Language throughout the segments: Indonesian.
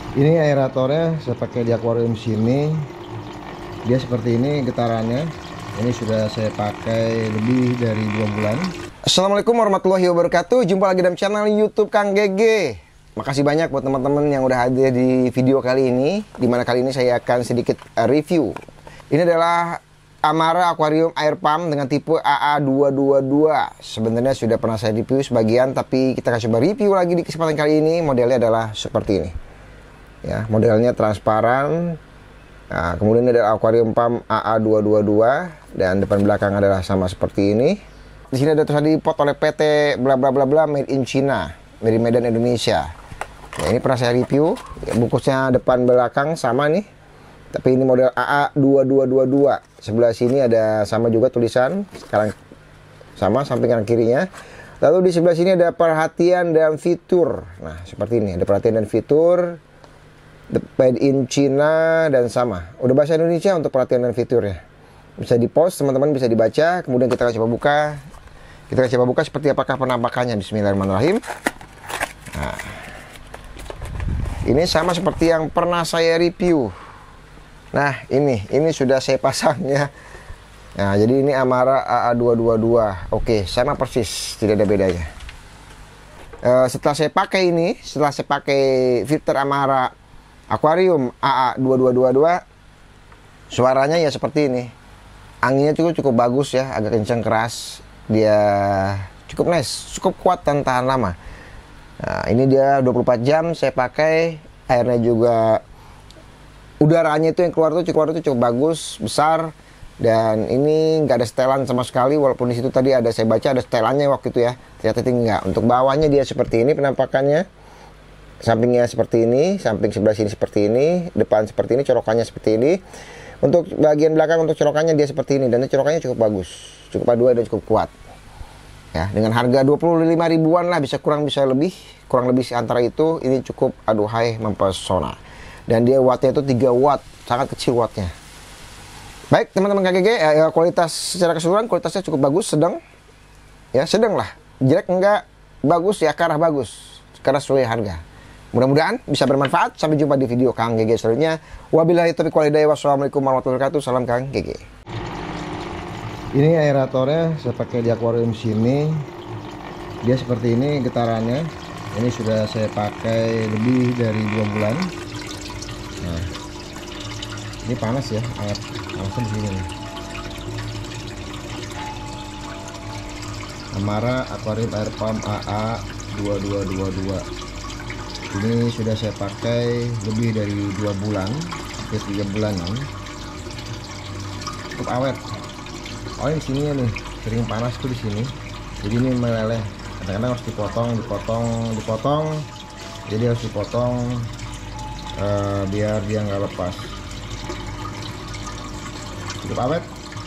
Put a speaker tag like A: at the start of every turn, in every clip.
A: Ini aeratornya saya pakai di akuarium sini. Dia seperti ini getarannya. Ini sudah saya pakai lebih dari 2 bulan. Assalamualaikum warahmatullahi wabarakatuh. Jumpa lagi dalam channel YouTube Kang GG. Makasih banyak buat teman-teman yang udah hadir di video kali ini. Dimana kali ini saya akan sedikit review. Ini adalah Amara Aquarium Air Pump dengan tipe AA222. Sebenarnya sudah pernah saya review sebagian, tapi kita akan coba review lagi di kesempatan kali ini. Modelnya adalah seperti ini. Ya, modelnya transparan. Nah, kemudian ada Aquarium Pump AA222 dan depan belakang adalah sama seperti ini. Di sini ada tulisan dipot oleh PT bla bla bla bla made in China, dari Medan Indonesia. Ya, ini pernah saya review. Ya, bungkusnya depan belakang sama nih. Tapi ini model AA2222. Sebelah sini ada sama juga tulisan, sekarang sama samping kanan kirinya. Lalu di sebelah sini ada perhatian dan fitur. Nah, seperti ini, ada perhatian dan fitur. Made in China dan sama. Udah bahasa Indonesia untuk perhatian dan fiturnya. Bisa di-post, teman-teman bisa dibaca. Kemudian kita akan coba buka. Kita akan coba buka seperti apakah penampakannya. Bismillahirrahmanirrahim. Nah, ini sama seperti yang pernah saya review. Nah, ini sudah saya pasangnya. Nah, jadi ini Amara AA222. Oke, sama persis, tidak ada bedanya. Setelah saya pakai ini, setelah saya pakai filter Amara Aquarium AA2222, suaranya ya seperti ini. Anginnya cukup bagus ya, agak kencang keras. Dia cukup nice, cukup kuat dan tahan lama. Nah, ini dia 24 jam saya pakai. Airnya juga, udaranya itu yang keluar tuh cukup bagus, besar. Dan ini nggak ada setelan sama sekali, walaupun di situ tadi ada, saya baca ada setelannya waktu itu ya. Ternyata enggak. Untuk bawahnya dia seperti ini penampakannya. Sampingnya seperti ini, samping sebelah sini seperti ini, depan seperti ini, colokannya seperti ini. Untuk bagian belakang, untuk colokannya dia seperti ini, dan colokannya cukup bagus, cukup A2 dan cukup kuat. Ya, dengan harga 25 ribuan lah, bisa kurang bisa lebih, kurang lebih antara itu. Ini cukup aduhai mempesona. Dan dia wattnya itu 3 watt, sangat kecil wattnya. Baik teman-teman KGG, kualitas secara keseluruhan kualitasnya cukup bagus, sedang. Ya, sedang lah. Jelek enggak, bagus ya, ke arah bagus. Karena sesuai harga. Mudah-mudahan bisa bermanfaat. Sampai jumpa di video Kang GG selanjutnya. Wabillahi taufiq wal hidayah. Wassalamualaikum warahmatullahi wabarakatuh. Salam Kang GG. Ini aeratornya saya pakai di akuarium sini. Dia seperti ini getarannya. Ini sudah saya pakai lebih dari 2 bulan. Nah, ini panas ya, air panasnya di sini nih. Amara Aquarium Air Pump AA2222. Ini sudah saya pakai lebih dari 2 bulan, hampir 3 bulanan. Cukup awet. Oh, di sini nih, sering panas tuh di sini. Jadi ini meleleh. Kadang-kadang harus dipotong. Jadi harus dipotong biar dia nggak lepas. Cukup awet.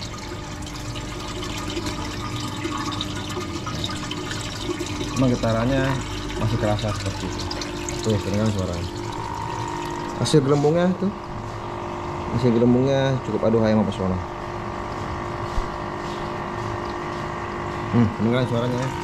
A: Cuma getarannya masih kerasa seperti itu. Tuh, kedengaran suaranya. Hasil gelembungnya tuh. Hasil gelembungnya cukup aduhai mempesona. Kedengaran suaranya ya.